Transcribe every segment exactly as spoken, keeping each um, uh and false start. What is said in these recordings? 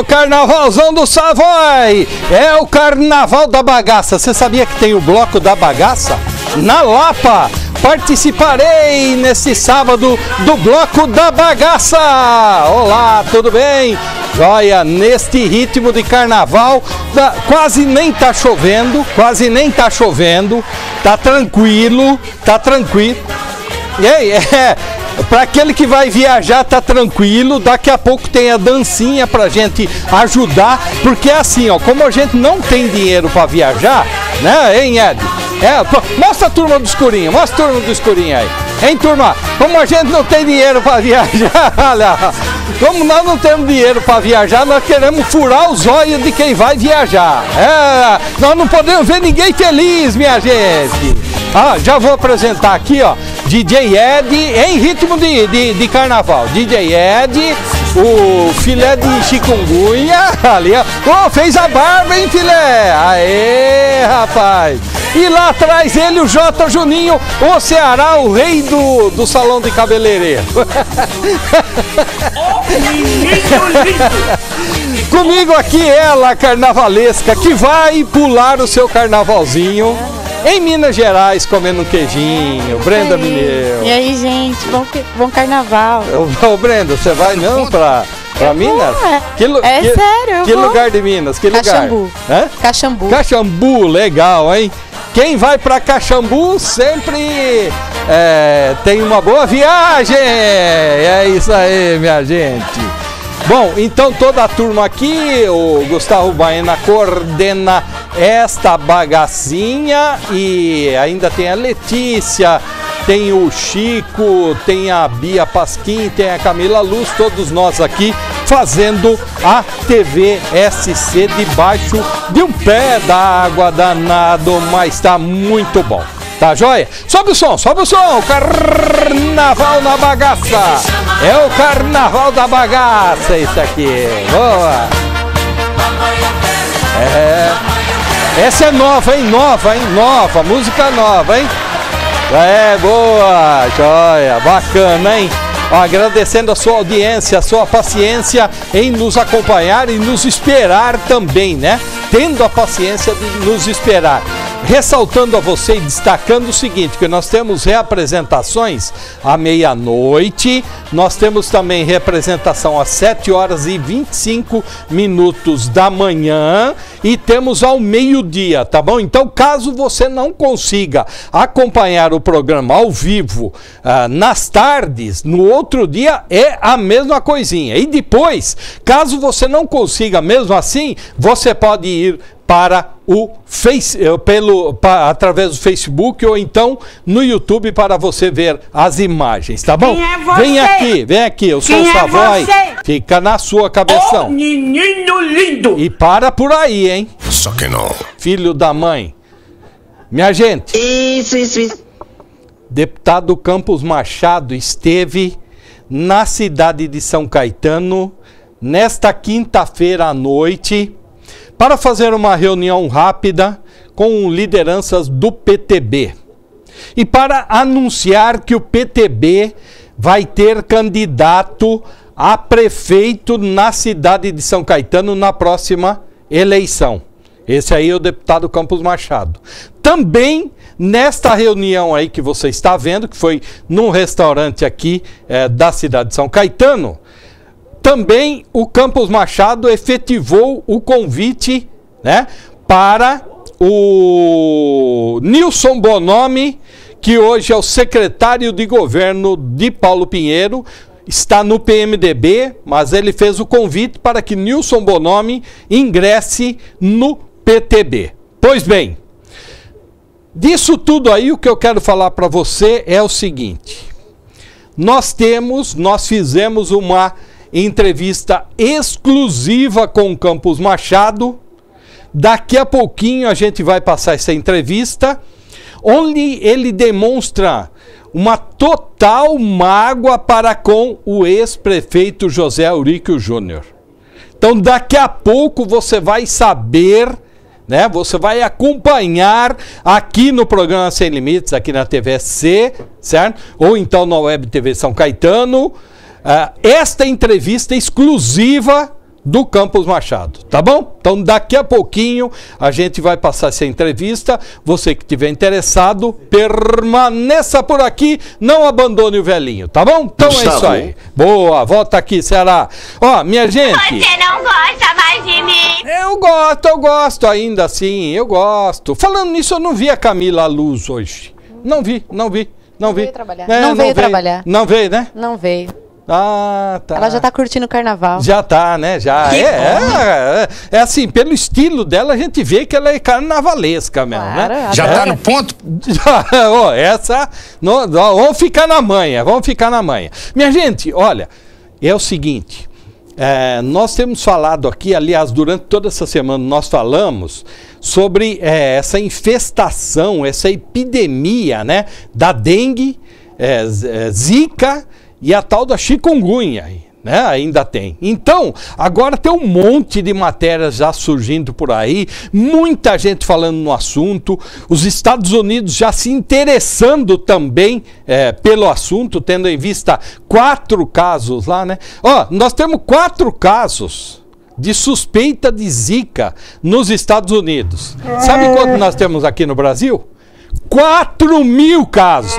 o Carnavalzão do Savoy. É o Carnaval da Bagaça. Você sabia que tem o Bloco da Bagaça? Na Lapa. Participarei nesse sábado do Bloco da Bagaça. Olá, tudo bem? Olha, neste ritmo de carnaval, tá, quase nem tá chovendo, quase nem tá chovendo, tá tranquilo, tá tranquilo. E aí, é, para aquele que vai viajar tá tranquilo, daqui a pouco tem a dancinha pra gente ajudar, porque é assim, ó, como a gente não tem dinheiro para viajar, né, hein, Ed? É, pô, mostra a turma do escurinho, mostra a turma do escurinho aí. Hein, turma? Como a gente não tem dinheiro para viajar, olha, como nós não temos dinheiro para viajar, nós queremos furar os olhos de quem vai viajar. É, nós não podemos ver ninguém feliz, minha gente. Ah, já vou apresentar aqui, ó, D J Ed em ritmo de, de, de carnaval. D J Ed, o filé de chikungunya, ali, ó. Oh, fez a barba, hein, filé? Aê, rapaz. E lá atrás ele, o J Juninho, o Ceará, o rei do, do salão de cabeleireiro. Comigo aqui ela, carnavalesca, que vai pular o seu carnavalzinho em Minas Gerais, comendo um queijinho. Brenda Mineiro. E aí, gente, bom, bom carnaval. Ô, Brenda, você vai não pra... Pra Minas? É, que, é que, sério, eu Que vou. lugar de Minas? Que Caxambu. lugar? Hã? Caxambu. Caxambu, legal, hein? Quem vai pra Caxambu sempre é, tem uma boa viagem. É isso aí, minha gente. Bom, então toda a turma aqui, o Gustavo Baena coordena esta bagacinha e ainda tem a Letícia, tem o Chico, tem a Bia Pasquim, tem a Camila Luz, todos nós aqui fazendo a T V S C debaixo de um pé d'água danado, mas tá muito bom. Tá joia? Sobe o som, sobe o som! Carnaval na Bagaça! É o Carnaval da Bagaça, isso aqui. Boa! É. Essa é nova, hein? Nova, hein? Nova, música nova, hein? É, boa! Joia! Bacana, hein? Agradecendo a sua audiência, a sua paciência em nos acompanhar e nos esperar também, né? Tendo a paciência de nos esperar. Ressaltando a você e destacando o seguinte, que nós temos reapresentações à meia-noite, nós temos também reapresentação às sete horas e vinte e cinco minutos da manhã e temos ao meio-dia, tá bom? Então, caso você não consiga acompanhar o programa ao vivo ah, nas tardes, no outro dia é a mesma coisinha. E depois, caso você não consiga mesmo assim, você pode ir para o Face, pelo, para, através do Facebook ou então no YouTube para você ver as imagens, tá bom? Quem é você? Vem aqui, vem aqui, eu sou Quem o é Savoy, você? fica na sua cabeção. Ô, menino lindo! E para por aí, hein? Só que não. Filho da mãe. Minha gente. Isso, isso, isso. Deputado Campos Machado esteve na cidade de São Caetano nesta quinta-feira à noite para fazer uma reunião rápida com lideranças do P T B e para anunciar que o P T B vai ter candidato a prefeito na cidade de São Caetano na próxima eleição. Esse aí é o deputado Campos Machado. Também nesta reunião aí que você está vendo, que foi num restaurante aqui é, da cidade de São Caetano, também o Campos Machado efetivou o convite, né, para o Nilson Bonomi, que hoje é o secretário de governo de Paulo Pinheiro, está no P M D B, mas ele fez o convite para que Nilson Bonomi ingresse no P T B. Pois bem, disso tudo aí, o que eu quero falar para você é o seguinte: nós temos, nós fizemos uma entrevista exclusiva com o Campos Machado. Daqui a pouquinho a gente vai passar essa entrevista, onde ele demonstra uma total mágoa para com o ex-prefeito José Euríquio Júnior. Então daqui a pouco você vai saber, né? Você vai acompanhar aqui no programa Sem Limites, aqui na T V S C, certo? Ou então na Web T V São Caetano, Uh, esta entrevista exclusiva do Campos Machado, tá bom? Então daqui a pouquinho a gente vai passar essa entrevista. Você que estiver interessado, permaneça por aqui, não abandone o velhinho, tá bom? Então é isso aí. Boa, volta aqui, Ceará. Ó, minha gente... Você não gosta mais de mim? Eu gosto, eu gosto ainda assim, eu gosto. Falando nisso, eu não vi a Camila à luz hoje. Não vi, não vi, não, Não vi. veio trabalhar. É, Não veio trabalhar. Não veio, né? Não veio. Ah, tá. Ela já tá curtindo o carnaval. Já tá, né? Já. É, é, é, é assim, pelo estilo dela, a gente vê que ela é carnavalesca mesmo, Claro, né? Já adora. tá no ponto? Já, ó, essa. No, ó, vamos ficar na manha, vamos ficar na manha. Minha gente, olha, é o seguinte. É, nós temos falado aqui, aliás, durante toda essa semana nós falamos sobre é, essa infestação, essa epidemia, né, da dengue, é, é, zika e a tal da chikungunya, né, ainda tem. Então, agora tem um monte de matérias já surgindo por aí, muita gente falando no assunto, os Estados Unidos já se interessando também é, pelo assunto, tendo em vista quatro casos lá, né? Ó, nós temos quatro casos de suspeita de zika nos Estados Unidos. Sabe quanto nós temos aqui no Brasil? quatro mil casos.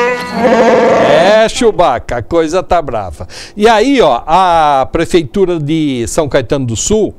É, Chewbacca, a coisa tá brava. E aí, ó, a Prefeitura de São Caetano do Sul,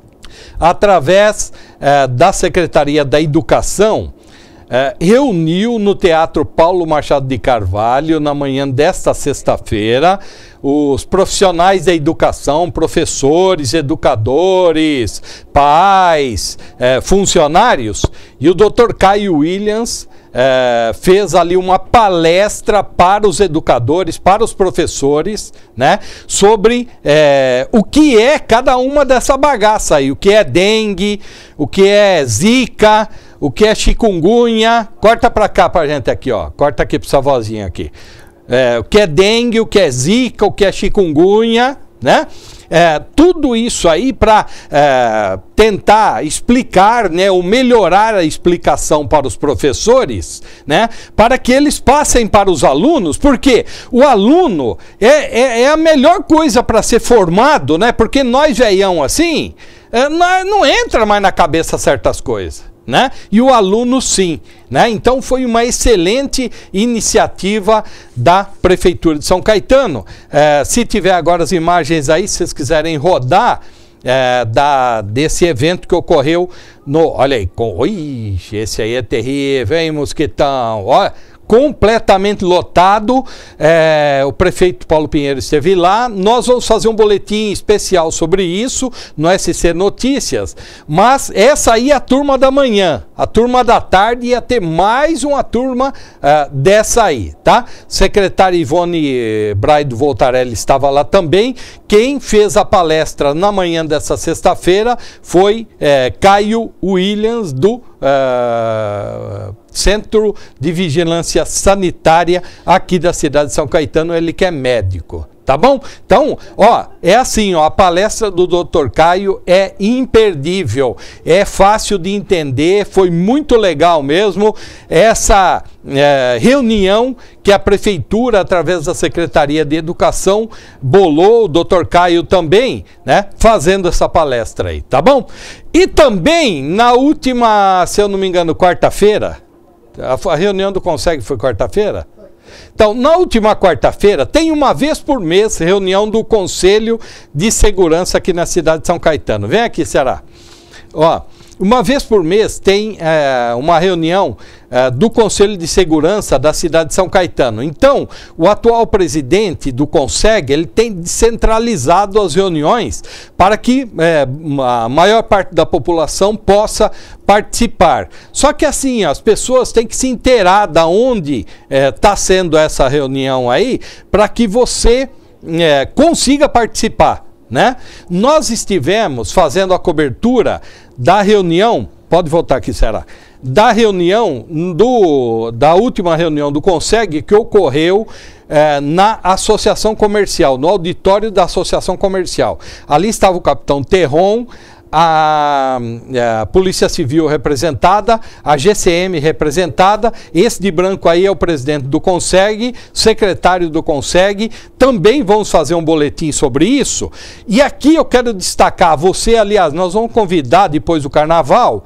através eh, da Secretaria da Educação, eh, reuniu no Teatro Paulo Machado de Carvalho, na manhã desta sexta-feira, os profissionais da educação, professores, educadores, pais, eh, funcionários, e o doutor Caio Williams É, fez ali uma palestra para os educadores, para os professores, né, sobre é, o que é cada uma dessa bagaça aí, o que é dengue, o que é zika, o que é chikungunya. Corta para cá pra gente aqui, ó, corta aqui pra essa vozinha aqui. É, o que é dengue, o que é zika, o que é chikungunya, né? É, tudo isso aí para é, tentar explicar, né, ou melhorar a explicação para os professores, né, para que eles passem para os alunos, porque o aluno é, é, é a melhor coisa para ser formado, né, porque nós veião assim, é, não, não entra mais na cabeça certas coisas. Né? E o aluno sim, né? Então foi uma excelente iniciativa da Prefeitura de São Caetano. É, se tiver agora as imagens aí, se vocês quiserem rodar, é, da, desse evento que ocorreu no... Olha aí, com, ixi, esse aí é terrível, hein, Mosquitão? Olha, completamente lotado. É, o prefeito Paulo Pinheiro esteve lá. Nós vamos fazer um boletim especial sobre isso no S C Notícias, mas essa aí é a turma da manhã. A turma da tarde ia ter mais uma turma uh, dessa aí, tá? Secretária Ivone Braido Voltarelli estava lá também. Quem fez a palestra na manhã dessa sexta-feira foi eh, Caio Williams, do uh, Centro de Vigilância Sanitária aqui da cidade de São Caetano, ele que é médico, tá bom? Então, ó, é assim, ó, a palestra do doutor Caio é imperdível, é fácil de entender, foi muito legal mesmo essa é, reunião que a Prefeitura, através da Secretaria de Educação, bolou, o doutor Caio também, né, fazendo essa palestra aí, tá bom? E também, na última, se eu não me engano, quarta-feira, a reunião do Conseg foi quarta-feira? Então, na última quarta-feira, tem uma vez por mês reunião do Conselho de Segurança aqui na cidade de São Caetano. Vem aqui, Ceará. Ó, uma vez por mês tem é, uma reunião é, do Conselho de Segurança da cidade de São Caetano. Então, o atual presidente do Conseg, ele tem descentralizado as reuniões para que é, a maior parte da população possa participar. Só que assim, as pessoas têm que se inteirar de onde está sendo essa reunião aí, para que você é, consiga participar, né? Nós estivemos fazendo a cobertura da reunião, pode voltar aqui, Ceará, da reunião, do, da última reunião do Conseg que ocorreu eh, na Associação Comercial, no auditório da Associação Comercial. Ali estava o capitão Terron, A, a Polícia Civil representada, a G C M representada, esse de branco aí é o presidente do CONSEG, secretário do CONSEG, também vamos fazer um boletim sobre isso. E aqui eu quero destacar, você, aliás, nós vamos convidar depois do carnaval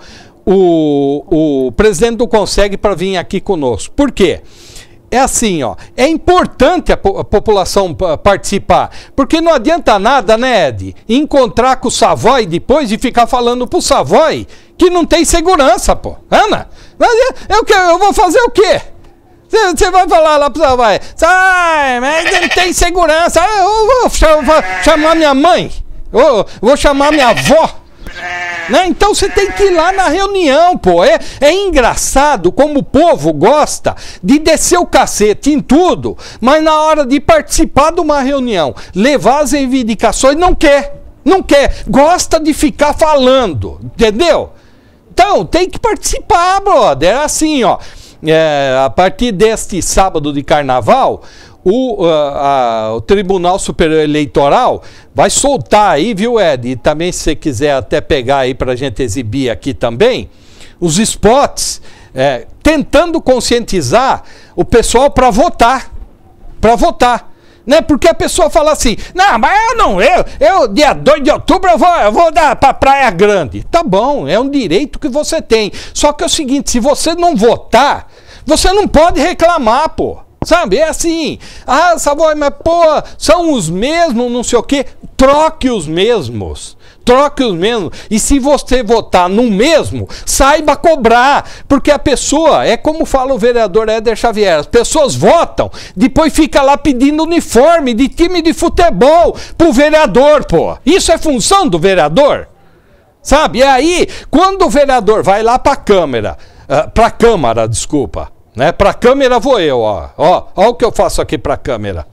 o, o presidente do CONSEG para vir aqui conosco. Por quê? É assim, ó, é importante a, po a população participar, porque não adianta nada, né, Ed, encontrar com o Savoy depois e ficar falando pro Savoy que não tem segurança, pô. Ana, eu, eu, eu vou fazer o quê? Você vai falar lá pro Savoy, sai, mas não tem segurança, eu vou chamar minha mãe, eu vou chamar minha avó. Né? Então você tem que ir lá na reunião, pô. É, é engraçado como o povo gosta de descer o cacete em tudo, mas na hora de participar de uma reunião, levar as reivindicações, não quer. Não quer. Gosta de ficar falando, entendeu? Então tem que participar, brother. É assim, ó. É, a partir deste sábado de carnaval, O, uh, uh, o Tribunal Superior Eleitoral vai soltar aí, viu, Ed? E também, se você quiser até pegar aí para a gente exibir aqui também, os spots, é, tentando conscientizar o pessoal para votar. Para votar. Né? Porque a pessoa fala assim, não, mas eu não, eu, eu dia dois de outubro eu vou, eu vou dar para Praia Grande. Tá bom, é um direito que você tem. Só que é o seguinte, se você não votar, você não pode reclamar, pô. Sabe, é assim, ah, Savoy, mas pô, são os mesmos, não sei o quê, troque os mesmos, troque os mesmos, e se você votar no mesmo, saiba cobrar, porque a pessoa, é como fala o vereador Éder Xavier, as pessoas votam, depois fica lá pedindo uniforme de time de futebol pro vereador, pô, isso é função do vereador, sabe, e aí, quando o vereador vai lá pra Câmara, uh, pra Câmara, desculpa, né? Pra câmera vou eu, ó. Ó, ó o que eu faço aqui pra câmera.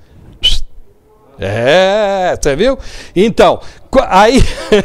É, você viu? Então, aí...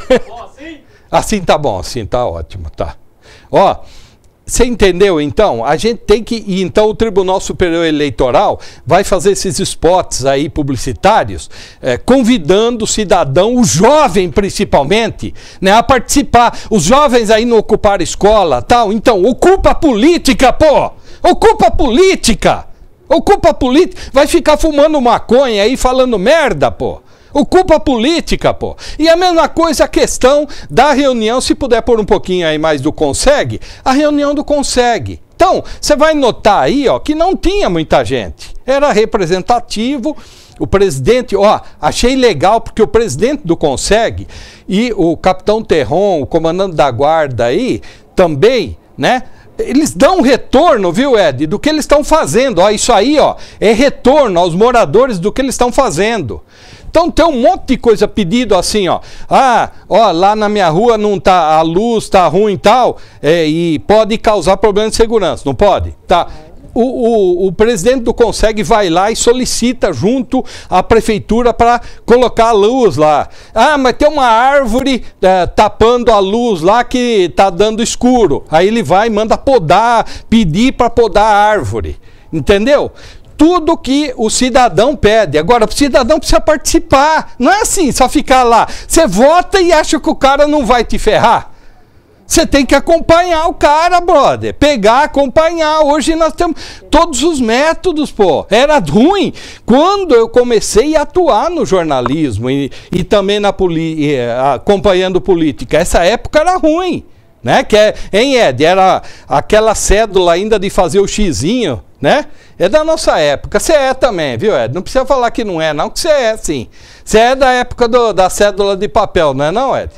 assim tá bom, assim tá ótimo, tá. Ó, você entendeu, então? A gente tem que... E então o Tribunal Superior Eleitoral vai fazer esses spots aí publicitários, é, convidando o cidadão, o jovem principalmente, né, a participar. Os jovens aí não ocuparam escola, tal. Então, ocupa a política, pô! Ocupa a política! Ocupa a política! Vai ficar fumando maconha aí falando merda, pô! Ocupa a política, pô! E a mesma coisa a questão da reunião, se puder pôr um pouquinho aí mais do CONSEG, a reunião do CONSEG. Então, você vai notar aí, ó, que não tinha muita gente. Era representativo, o presidente, ó, achei legal porque o presidente do CONSEG e o capitão Terron, o comandante da guarda aí, também, né? Eles dão retorno, viu, Ed, do que eles estão fazendo. Ó, isso aí, ó, é retorno aos moradores do que eles estão fazendo. Então tem um monte de coisa pedido assim, ó. Ah, ó, lá na minha rua não tá, a luz tá ruim e tal, é, e pode causar problema de segurança, não pode? Tá. O, o, o presidente do CONSEG vai lá e solicita junto à prefeitura para colocar a luz lá. Ah, mas tem uma árvore é, tapando a luz lá que tá dando escuro. Aí ele vai e manda podar, pedir para podar a árvore. Entendeu? Tudo que o cidadão pede. Agora, o cidadão precisa participar. Não é assim, só ficar lá. Você vota e acha que o cara não vai te ferrar. Você tem que acompanhar o cara, brother. Pegar, acompanhar. Hoje nós temos todos os métodos, pô. Era ruim quando eu comecei a atuar no jornalismo e, e também na poli acompanhando política. Essa época era ruim, né? Que é, hein, Ed? Era aquela cédula ainda de fazer o xizinho, né? É da nossa época. Você é também, viu, Ed? Não precisa falar que não é, não, que você é, sim. Você é da época do, da cédula de papel, não é não, Ed?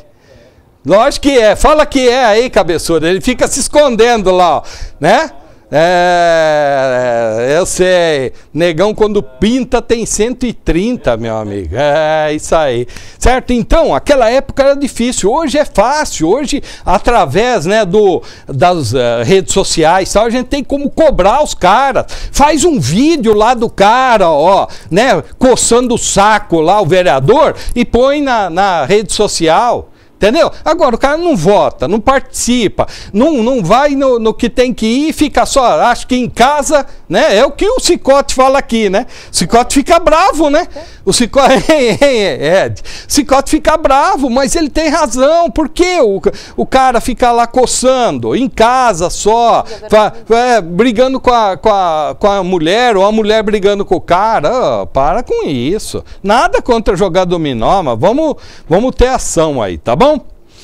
Lógico que é. Fala que é aí, cabeçudo. Ele fica se escondendo lá, ó, né? É, eu sei. Negão, quando pinta, tem cento e trinta, meu amigo. É, isso aí. Certo? Então, aquela época era difícil. Hoje é fácil. Hoje, através, né, do, das uh, redes sociais, tal, a gente tem como cobrar os caras. Faz um vídeo lá do cara, ó, né, coçando o saco lá, o vereador, e põe na, na rede social. Entendeu? Agora, o cara não vota, não participa, não, não vai no, no que tem que ir, fica só, acho que em casa né? É o que o Cicote fala aqui, né? O Cicote fica bravo, né? O Cicote, é, Cicote fica bravo, mas ele tem razão. Por que o, o cara fica lá coçando, em casa só, fa, é, brigando com a, com, a, com a mulher, ou a mulher brigando com o cara? Oh, para com isso. Nada contra jogar dominó, mas vamos, vamos ter ação aí, tá bom?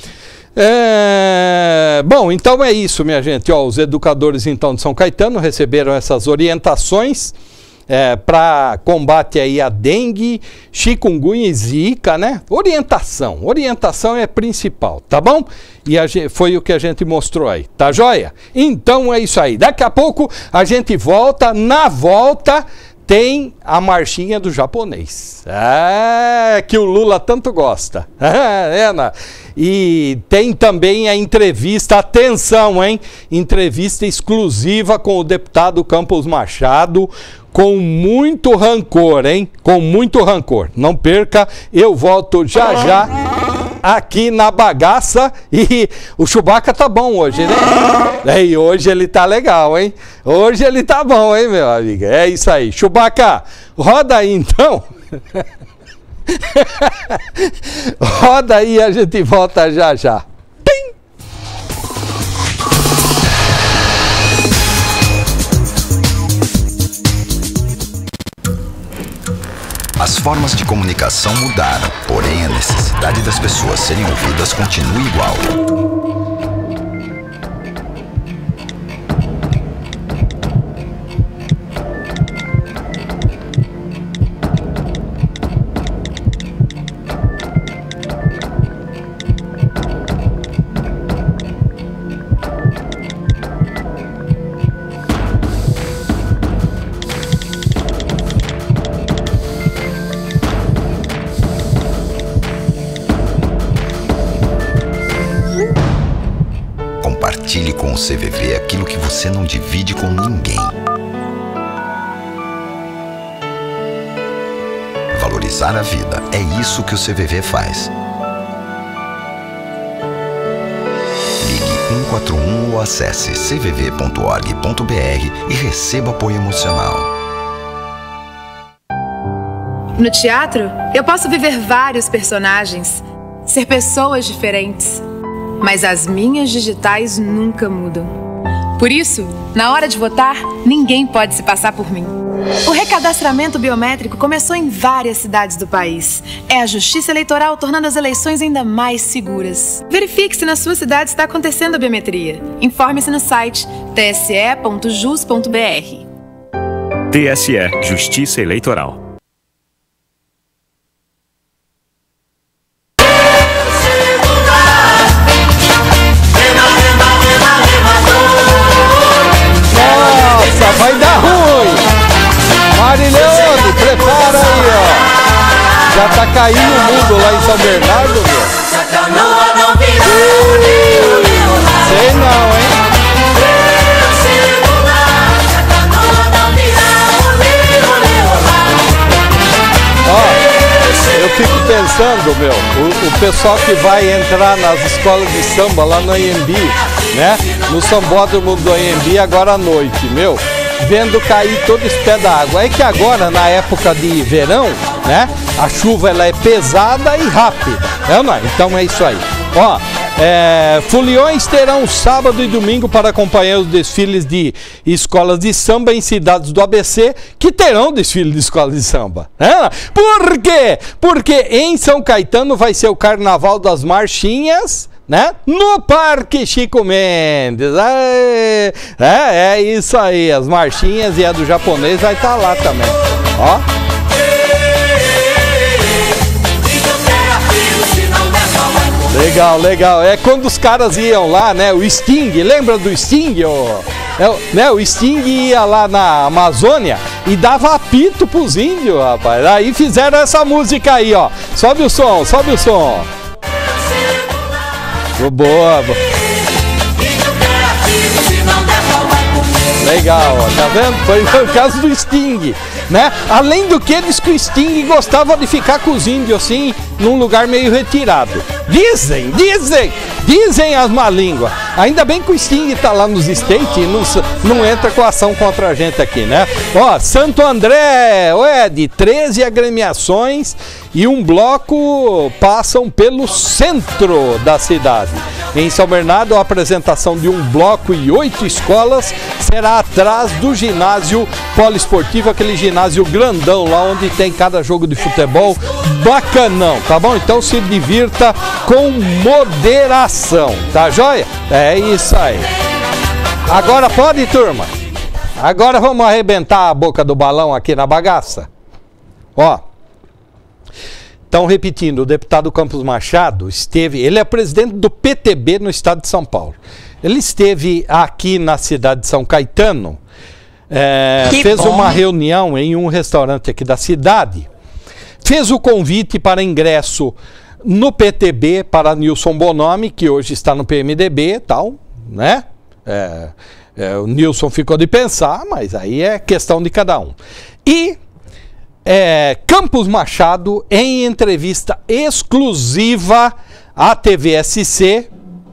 É... Bom, então é isso, minha gente. Ó, os educadores então de São Caetano receberam essas orientações é, para combate aí a dengue, chikungunya e zika, né? Orientação, orientação é principal, tá bom? E a gente, foi o que a gente mostrou aí, tá joia? Então é isso aí. Daqui a pouco a gente volta, na volta tem a marchinha do japonês, é, que o Lula tanto gosta, é, né? E tem também a entrevista, atenção, hein? Entrevista exclusiva com o deputado Campos Machado, com muito rancor, hein? Com muito rancor. Não perca, eu volto já já aqui na bagaça. E o Chewbacca tá bom hoje, né? É, e hoje ele tá legal, hein? Hoje ele tá bom, hein, meu amigo? É isso aí. Chewbacca, roda aí então. Roda aí, a gente volta já já. Pim! As formas de comunicação mudaram, porém a necessidade das pessoas serem ouvidas continua igual. Compartilhe com o C V V aquilo que você não divide com ninguém. Valorizar a vida, é isso que o C V V faz. Ligue um quatro um ou acesse c v v ponto org ponto b r e receba apoio emocional. No teatro, eu posso viver vários personagens, ser pessoas diferentes. Mas as minhas digitais nunca mudam. Por isso, na hora de votar, ninguém pode se passar por mim. O recadastramento biométrico começou em várias cidades do país. É a Justiça Eleitoral tornando as eleições ainda mais seguras. Verifique se na sua cidade está acontecendo a biometria. Informe-se no site t s e ponto jus ponto b r. T S E, Justiça Eleitoral. Vai dar ruim! Marilhone, prepara aí, ó! Já tá caindo o mundo lá em São Bernardo, meu! Sei não, hein? Ó, eu fico pensando, meu, o, o pessoal que vai entrar nas escolas de samba lá no Anhembi, né? No sambódromo do Anhembi agora à noite, meu, vendo cair todo esse pé d'água. É que agora, na época de verão, né, a chuva ela é pesada e rápida, é ou não? Então é isso aí. Ó, é, foliões terão sábado e domingo para acompanhar os desfiles de escolas de samba em cidades do A B C que terão desfile de escolas de samba. É? Por quê? Porque em São Caetano vai ser o Carnaval das Marchinhas, né? No Parque Chico Mendes. É, é, é isso aí, as marchinhas e a do japonês vai estar lá também. Ó. Legal, legal. É quando os caras iam lá, né? O Sting, lembra do Sting? O, é, né? O Sting ia lá na Amazônia e dava apito pros índios, rapaz. Aí fizeram essa música aí, ó. Sobe o som, sobe o som. Boa, boa. Legal, ó, tá vendo? Foi o caso do Sting, né? Além do que, diz que o Sting gostava de ficar com os índios assim, num lugar meio retirado. Dizem, dizem, dizem as má línguas. Ainda bem que o Sting tá lá nos States e não, não entra com ação contra a gente aqui, né? Ó, Santo André, o Ed, treze agremiações e um bloco passam pelo centro da cidade. Em São Bernardo, a apresentação de um bloco e oito escolas será atrás do ginásio poliesportivo, aquele ginásio grandão lá onde tem cada jogo de futebol bacanão, tá bom? Então se divirta com moderação, tá joia? É isso aí. Agora pode, turma? Agora vamos arrebentar a boca do balão aqui na bagaça? Ó. Então, repetindo, o deputado Campos Machado esteve, ele é presidente do P T B no estado de São Paulo. Ele esteve aqui na cidade de São Caetano, é, fez bom. uma reunião em um restaurante aqui da cidade, fez o convite para ingresso no P T B para Nilson Bonomi, que hoje está no P M D B e tal, né? É, é, o Nilson ficou de pensar, mas aí é questão de cada um. E É, Campos Machado, em entrevista exclusiva à T V S C,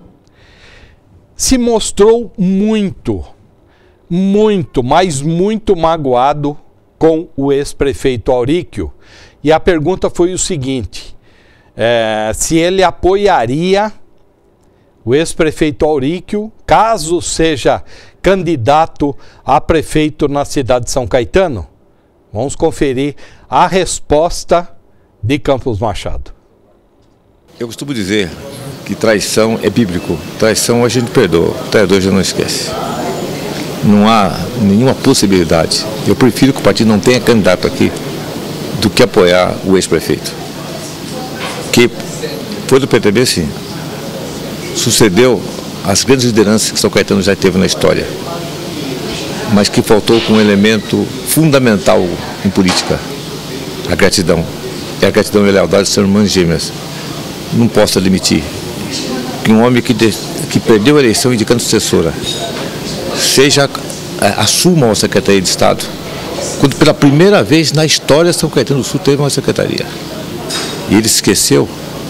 se mostrou muito, muito, mas muito magoado com o ex-prefeito Auríquio. E a pergunta foi o seguinte, é, se ele apoiaria o ex-prefeito Auríquio, caso seja candidato a prefeito na cidade de São Caetano. Vamos conferir a resposta de Campos Machado. Eu costumo dizer que traição é bíblico. Traição a gente perdoa, traidor a gente não esquece. Não há nenhuma possibilidade. Eu prefiro que o partido não tenha candidato aqui do que apoiar o ex-prefeito. Que foi do P T B, sim. Sucedeu as grandes lideranças que São Caetano já teve na história, mas que faltou com um elemento fundamental em política, a gratidão. E a gratidão e a lealdade são irmãs gêmeas. Não posso admitir que um homem que, de, que perdeu a eleição indicando sucessora, seja, assuma uma Secretaria de Estado, quando pela primeira vez na história São Caetano do Sul teve uma secretaria. E ele esqueceu.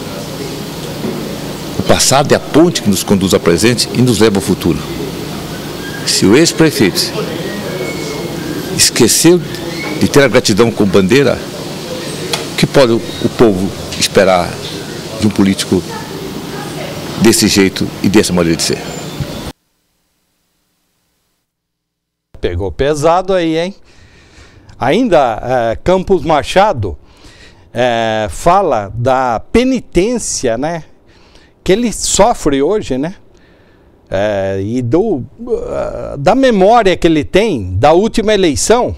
O passado é a ponte que nos conduz ao presente e nos leva ao futuro. Se o ex-prefeito esqueceu de ter a gratidão como bandeira, o que pode o povo esperar de um político desse jeito e dessa maneira de ser? Pegou pesado aí, hein? Ainda é, Campos Machado é, fala da penitência, né, que ele sofre hoje, né? É, e do, uh, da memória que ele tem da última eleição,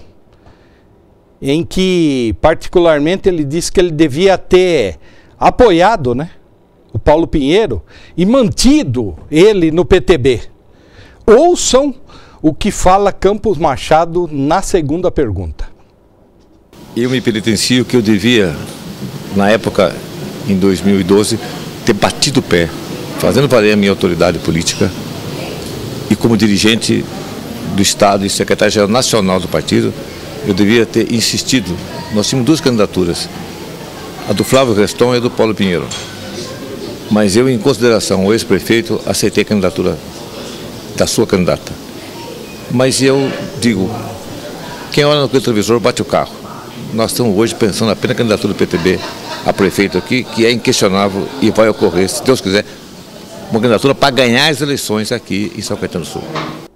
em que particularmente ele disse que ele devia ter apoiado, né, o Paulo Pinheiro e mantido ele no P T B. Ouçam o que fala Campos Machado na segunda pergunta. Eu me penitencio que eu devia, na época, em dois mil e doze, ter batido o pé, fazendo valer a minha autoridade política e como dirigente do Estado e secretário-geral nacional do partido, eu devia ter insistido. Nós tínhamos duas candidaturas, a do Flávio Reston e a do Paulo Pinheiro. Mas eu, em consideração ao ex-prefeito, aceitei a candidatura da sua candidata. Mas eu digo, quem olha no retrovisor bate o carro. Nós estamos hoje pensando apenas na candidatura do P T B a prefeito aqui, que é inquestionável e vai ocorrer, se Deus quiser, uma candidatura para ganhar as eleições aqui em São Caetano do Sul.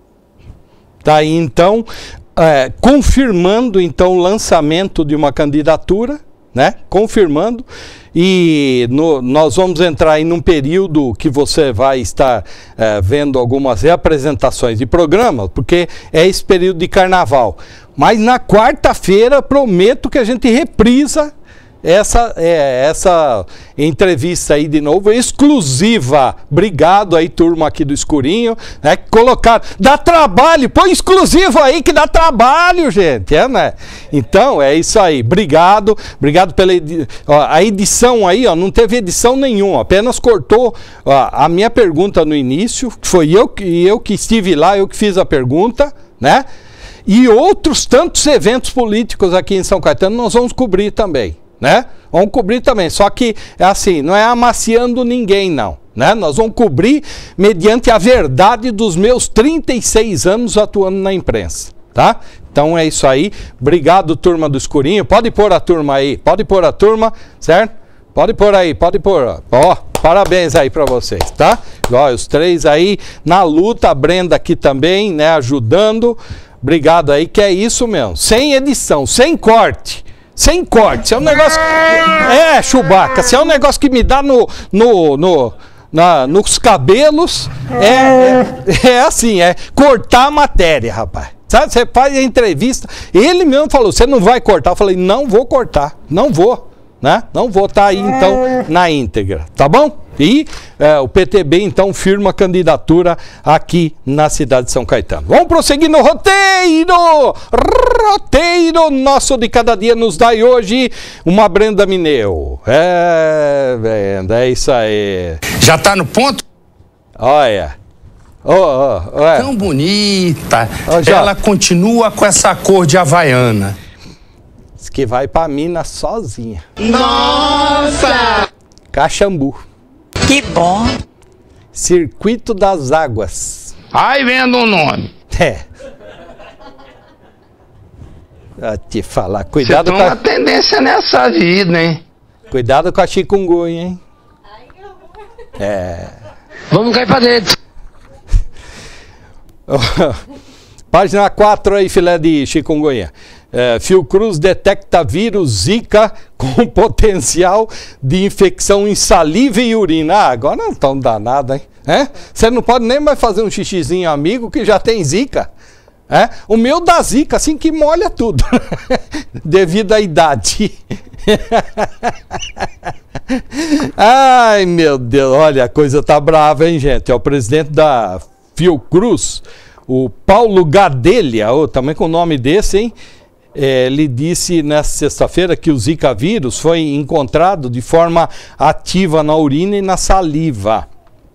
Tá aí então, é, confirmando então o lançamento de uma candidatura, né? Confirmando, e no, nós vamos entrar aí num período que você vai estar é, vendo algumas reapresentações de programas, porque é esse período de carnaval. Mas na quarta-feira prometo que a gente reprisa essa, é, essa entrevista aí de novo, exclusiva. Obrigado aí, turma aqui do Escurinho, né? Colocar, dá trabalho, põe exclusivo aí que dá trabalho, gente, é, né? Então, é isso aí, obrigado, obrigado pela edi ó, a edição aí, ó, não teve edição nenhuma, apenas cortou ó, a minha pergunta no início, foi eu que, eu que estive lá, eu que fiz a pergunta, né? E outros tantos eventos políticos aqui em São Caetano nós vamos cobrir também, né? Vamos cobrir também, só que é assim, não é amaciando ninguém não, né? Nós vamos cobrir mediante a verdade dos meus trinta e seis anos atuando na imprensa, tá? Então é isso aí. Obrigado, turma do Escurinho. Pode pôr a turma aí, pode pôr a turma, certo? Pode pôr aí, pode pôr. Ó, parabéns aí pra vocês, tá? Ó, os três aí na luta, a Brenda aqui também, né, ajudando. Obrigado aí, que é isso mesmo. Sem edição, sem corte. Sem corte. Se é um negócio... É, Chewbacca, se é um negócio que me dá no... no, no na, nos cabelos, é, é, é assim, é cortar a matéria, rapaz. Sabe, você faz a entrevista, ele mesmo falou, você não vai cortar? Eu falei, não vou cortar, não vou. Né? Não vou estar aí então na íntegra, tá bom? E é, o P T B então firma a candidatura aqui na cidade de São Caetano. Vamos prosseguir no roteiro! Roteiro nosso de cada dia nos dá hoje uma Brenda Mineu. É, Brenda, é isso aí. Já tá no ponto? Olha. Oh, oh, oh, é. Tão bonita. Oh, ela continua com essa cor de havaiana. Que vai pra Minas sozinha. Nossa! Caxambu. Que bom. Circuito das Águas. Ai, vendo o nome. É. Vou te falar, cuidado com a... uma tendência nessa vida, hein? Cuidado com a chikungunya, hein? É. Vamos cair pra dentro. Página quatro aí, filé de chikungunya. É, Fiocruz detecta vírus Zika com potencial de infecção em saliva e urina. Ah, agora não estão danados, hein? É? Você não pode nem mais fazer um xixizinho amigo que já tem Zika. É? O meu dá Zika, assim que molha tudo. Devido à idade. Ai, meu Deus, olha, a coisa tá brava, hein, gente? É o presidente da Fiocruz, o Paulo Gadelha, oh, também com o nome desse, hein? É, ele disse nesta sexta-feira que o Zika vírus foi encontrado de forma ativa na urina e na saliva.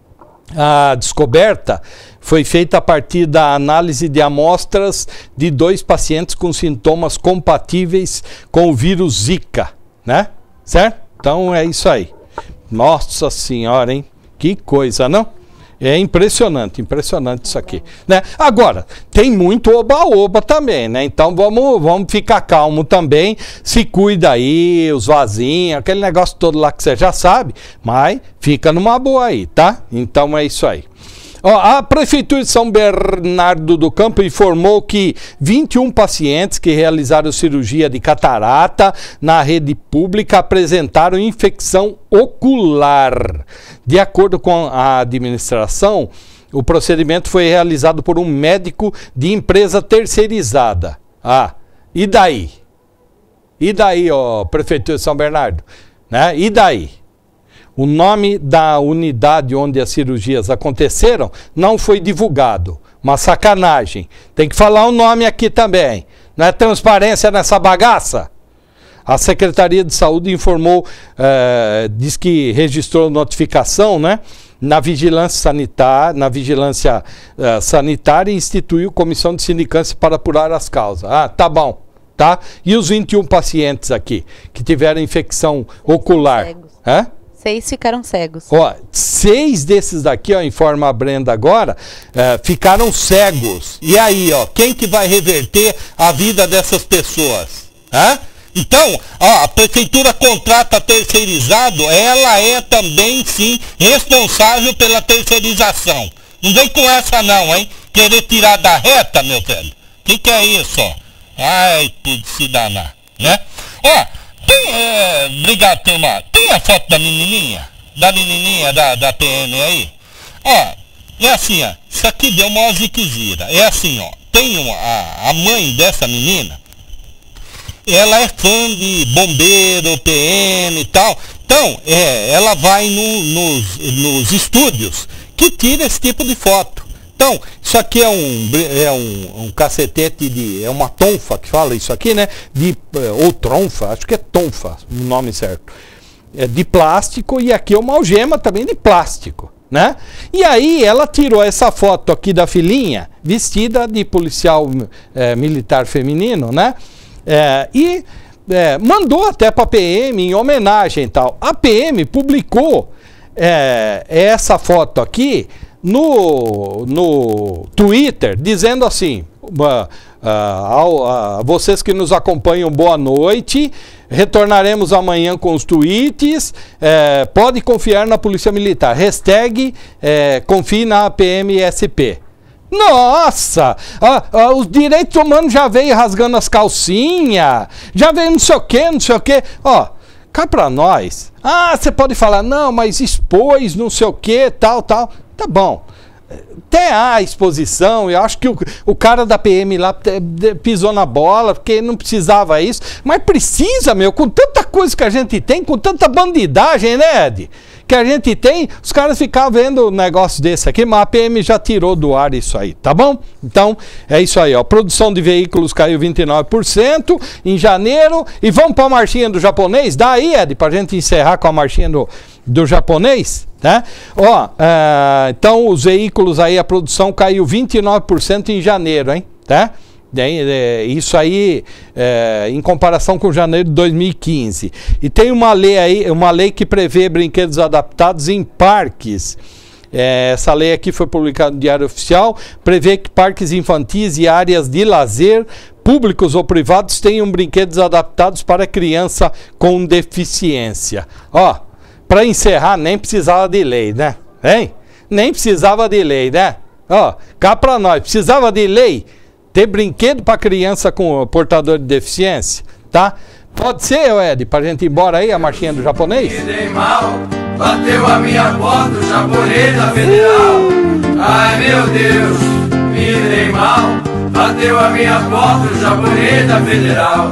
A descoberta foi feita a partir da análise de amostras de dois pacientes com sintomas compatíveis com o vírus Zika, né? Certo? Então é isso aí. Nossa Senhora, hein? Que coisa, não? É impressionante, impressionante isso aqui, né? Agora, tem muito oba-oba também, né? Então vamos, vamos ficar calmo também, se cuida aí, os vasinhos, aquele negócio todo lá que você já sabe, mas fica numa boa aí, tá? Então é isso aí. Ó, a Prefeitura de São Bernardo do Campo informou que vinte e um pacientes que realizaram cirurgia de catarata na rede pública apresentaram infecção ocular. De acordo com a administração, o procedimento foi realizado por um médico de empresa terceirizada. Ah, e daí? E daí, ó, Prefeitura de São Bernardo? Né? E daí? O nome da unidade onde as cirurgias aconteceram não foi divulgado. Uma sacanagem. Tem que falar o nome aqui também. Não é transparência nessa bagaça? A Secretaria de Saúde informou, eh, diz que registrou notificação, né, na vigilância sanitária, na vigilância eh, sanitária e instituiu comissão de sindicância para apurar as causas. Ah, tá bom, tá? E os vinte e um pacientes aqui que tiveram infecção ocular? Cegos. Hã? Seis ficaram cegos. Ó, seis desses daqui, ó, informa a Brenda agora, eh, ficaram cegos. E aí, ó, quem que vai reverter a vida dessas pessoas? Hã? Então, ó, a prefeitura contrata terceirizado, ela é também, sim, responsável pela terceirização. Não vem com essa não, hein? Querer tirar da reta, meu velho. O que que é isso, ó? Ai, tudo se danar, né? Ó, tem, é, obrigado, turma. Tem a foto da menininha? Da menininha da, da P M aí? Ó, é assim, ó, isso aqui deu uma ziquezira. É assim, ó, tem uma, a, a mãe dessa menina, ela é fã de bombeiro, P M e tal. Então, é, ela vai no, nos, nos estúdios que tira esse tipo de foto. Então, isso aqui é um, é um, um cacetete de... É uma tonfa que fala isso aqui, né? De, ou tronfa, acho que é tonfa, o nome certo. É de plástico e aqui é uma algema também de plástico, né? E aí ela tirou essa foto aqui da filhinha, vestida de policial é, militar feminino, né? É, e é, mandou até para a P M em homenagem e tal. A P M publicou é, essa foto aqui no, no Twitter, dizendo assim, uh, uh, ao, uh, vocês que nos acompanham, boa noite, retornaremos amanhã com os tweets, é, pode confiar na Polícia Militar, hashtag é, confie na P M S P. Nossa, ah, ah, os direitos humanos já veio rasgando as calcinhas, já veio não sei o que, não sei o que, ó, cá pra nós, ah, você pode falar, não, mas expôs não sei o que, tal, tal, tá bom. Até a exposição, eu acho que o, o cara da P M lá pisou na bola, porque não precisava isso, mas precisa, meu, com tanta coisa que a gente tem, com tanta bandidagem, né, Ed? Que a gente tem, os caras ficam vendo um negócio desse aqui, mas a P M já tirou do ar isso aí, tá bom? Então, é isso aí, ó, produção de veículos caiu vinte e nove por cento em janeiro, e vamos para a marchinha do japonês? Dá aí, Ed, pra gente encerrar com a marchinha do, do japonês? Né? Ó, é, então os veículos aí, a produção caiu vinte e nove por cento em janeiro, hein? Tá? Isso aí é, em comparação com janeiro de dois mil e quinze. E tem uma lei aí, uma lei que prevê brinquedos adaptados em parques. É, essa lei aqui foi publicada no Diário Oficial, prevê que parques infantis e áreas de lazer, públicos ou privados, tenham brinquedos adaptados para criança com deficiência. Ó, para encerrar, nem precisava de lei, né? Hein? Nem precisava de lei, né? Ó, cá pra nós, precisava de lei ter brinquedo para criança com portador de deficiência, tá? Pode ser, Ed, pra gente ir embora aí, a marchinha do japonês? Me dei mal, bateu a minha porta, o japonês da Federal. Ai, meu Deus, me dei mal, bateu a minha porta, o japonês da Federal.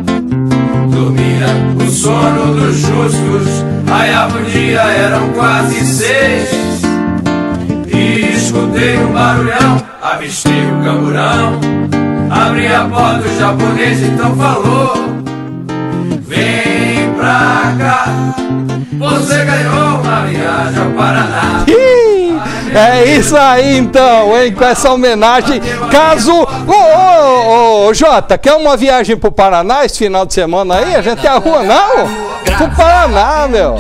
Dormia o sono dos justos, raiava o dia, eram quase seis. E escutei um barulhão, avistei o camburão. Abri a porta, o japonês então falou: vem pra cá, você ganhou uma viagem ao Paraná. É isso aí então, hein? Com essa homenagem, caso... Ô, ô, ô, Jota, quer uma viagem pro Paraná esse final de semana aí? A gente arruma, não? Pro Paraná, meu.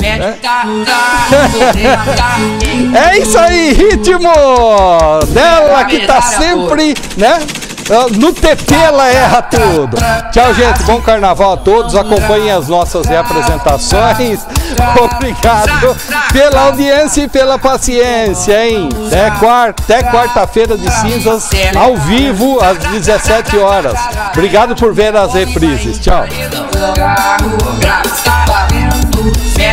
É, é isso aí, ritmo dela que tá sempre, né? No T P ela erra tudo. Tchau, gente. Bom carnaval a todos. Acompanhem as nossas reapresentações. Obrigado pela audiência e pela paciência, hein? Até quarta, até quarta-feira de cinzas, ao vivo, às dezessete horas. Obrigado por ver as reprises. Tchau.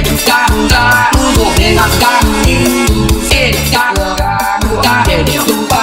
Ele tá